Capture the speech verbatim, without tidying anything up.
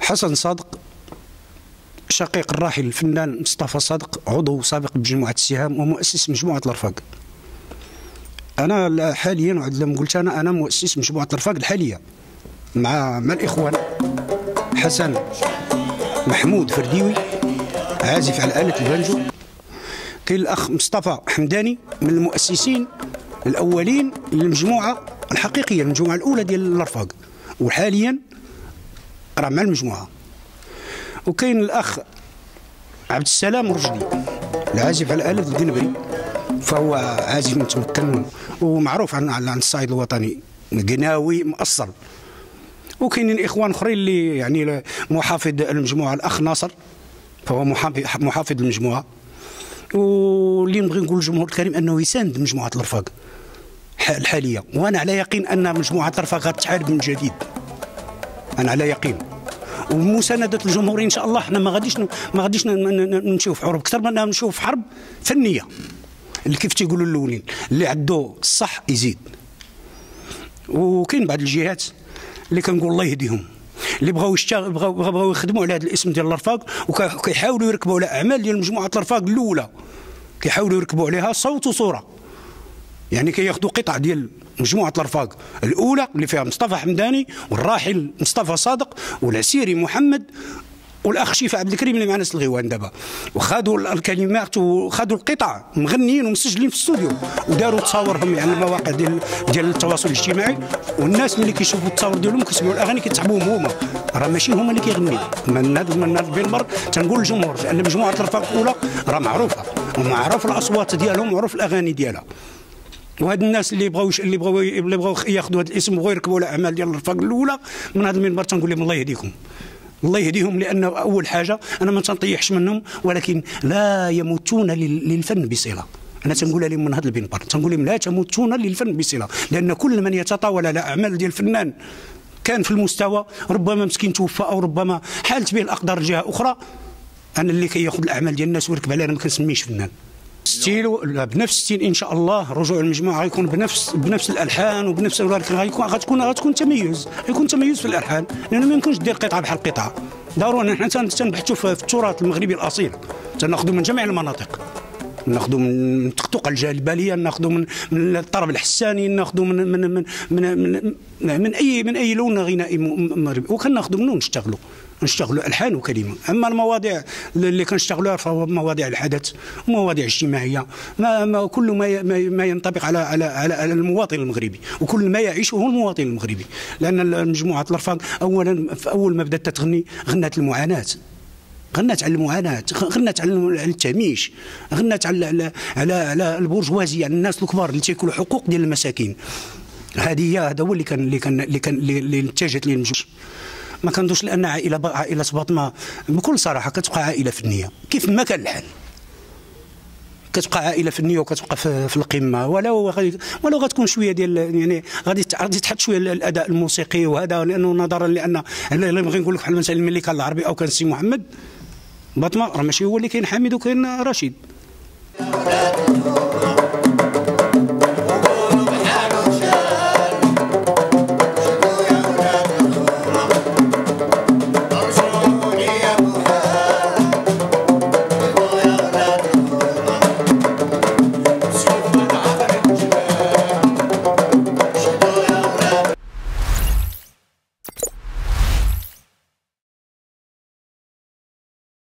حسن صادق شقيق الراحل الفنان مصطفى صادق، عضو سابق بمجموعة السهام ومؤسس مجموعة الرفاق. أنا حاليا لما قلت أنا أنا مؤسس مجموعة الرفاق الحالية مع مع الإخوان حسن محمود فرديوي عازف على آلة البانجو، كاين الأخ مصطفى حمداني من المؤسسين الأولين للمجموعة الحقيقية، المجموعة الأولى ديال الرفاق، وحاليا راه مع المجموعة. وكاين الأخ عبد السلام الرشدي العازف على آلة القنبري، فهو عازف متمكن ومعروف عن عن الصعيد الوطني، قناوي مؤصل. وكاينين اخوان اخرين اللي يعني محافظ المجموعه الاخ ناصر، فهو محافظ المجموعه، واللي نبغي نقول للجمهور الكريم انه يساند مجموعه الرفاق الحاليه، وانا على يقين ان مجموعه الرفاق غتحارب من جديد، انا على يقين. ومسانده الجمهور ان شاء الله، احنا ما غاديش ما غاديش نمشيو في حروب اكثر من نمشيو في حرب فنيه، اللي كيف تيقولوا الاولين اللي عنده الصح يزيد. وكاين بعض الجهات اللي كنقول الله يهديهم، اللي بغاو يشتغل بغاو بغاو يخدموا على هذا الاسم ديال الرفاق، وكيحاولوا يركبوا على اعمال ديال مجموعه الرفاق الاولى، كيحاولوا يركبوا عليها صوت وصوره، يعني كياخذوا قطع ديال مجموعه الرفاق الاولى اللي فيها مصطفى حمداني والراحل مصطفى صادق والعسيري محمد والاخ شيفا عبد الكريم اللي معنا في الغيوان دابا، وخذوا الكلمات وخذوا القطع مغنيين ومسجلين في الاستوديو وداروا تصاورهم يعني المواقع ديال ديال التواصل الاجتماعي، والناس ملي كيشوفوا التصاور ديالهم كيسمعوا الاغاني كيتعبوهم هما، راه ماشي هما اللي كيغنيو. من هذا من هذا المنبر تنقول للجمهور ان مجموعه الرفاق الاولى راه معروفه، ومعروف الاصوات ديالهم ومعروف الاغاني ديالها. وهاد الناس اللي بغاو اللي بغاو اللي بغاو ياخذوا هذا الاسم وبغاو يركبوا على اعمال ديال الرفاق الاولى، من هذا المنبر تنقول لهم الله يهديكم، الله يهديهم، لأن أول حاجة أنا ما تنطيحش منهم، ولكن لا يموتون للفن بصلة. أنا تنقولها لهم من هذا المنبر، تنقول لهم لا تموتون للفن بصلة، لأن كل من يتطاول على أعمال ديال الفنان كان في المستوى ربما مسكين توفى أو ربما حالت به الأقدار جهة أخرى، أنا اللي كياخذ الأعمال ديال الناس ويركب عليها أنا ما كنسميش فنان. ستيل بنفس ستيل ان شاء الله، رجوع المجموعه غيكون بنفس بنفس الالحان وبنفس غيكون غتكون غتكون تميز، غيكون تميز في الالحان، لانه ما يمكنش دير قطعه بحال قطعه. ضروري حنا تنبحثوا في التراث المغربي الاصيل، تناخذوا من جميع المناطق، ناخذوا من التقطقه الجبليه، ناخذوا من من الطرب الحساني، ناخذوا من من من من, من, من اي من اي لون غنائي مغربي، وكناخذوا منه نشتغلوا نشتغلوا الحان وكلمه. اما المواضيع اللي كنشتغلوها فهو مواضيع الحدث ومواضيع اجتماعيه، ما, ما كل ما ما ينطبق على على على المواطن المغربي، وكل ما يعيشه المواطن المغربي. لان مجموعه الرفاق اولا في اول ما بدات تغني غنات المعاناه، غنات على المعاناه، غنات على التهميش، غنات على على على, على البرجوازيه، على الناس الكبار اللي تياكلوا حقوق ديال المساكين. هذه هذا هو اللي كان اللي كان اللي كان اللي اتجهت ليه المجموعه. ما كنظنش لان عائله عائله باطمه بكل صراحه كتبقى عائله فنيه كيف ما كان الحال، كتبقى عائله فنيه وكتبقى في, في القمه، ولو ولو غتكون شويه ديال يعني غادي غادي تحط شويه الاداء الموسيقي وهذا، لانه نظرا لان اللي بغي نقول لك بحال مثلا ملي كان العربي او كان السي محمد باطمه راه ماشي هو اللي كاين حامد وكاين رشيد.